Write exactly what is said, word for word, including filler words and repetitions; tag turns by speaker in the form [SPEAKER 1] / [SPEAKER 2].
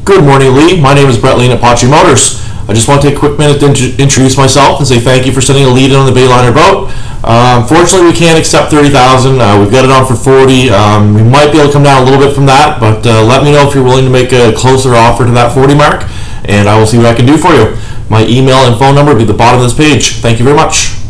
[SPEAKER 1] Good morning, Lee. My name is Brett Lean at Pottery Motors. I just want to take a quick minute to int- introduce myself and say thank you for sending a lead in on the Bayliner boat. Uh, unfortunately, we can't accept thirty thousand dollars. Uh, we've got it on for forty thousand dollars. Um, we might be able to come down a little bit from that, but uh, let me know if you're willing to make a closer offer to that forty mark, and I will see what I can do for you. My email and phone number will be at the bottom of this page. Thank you very much.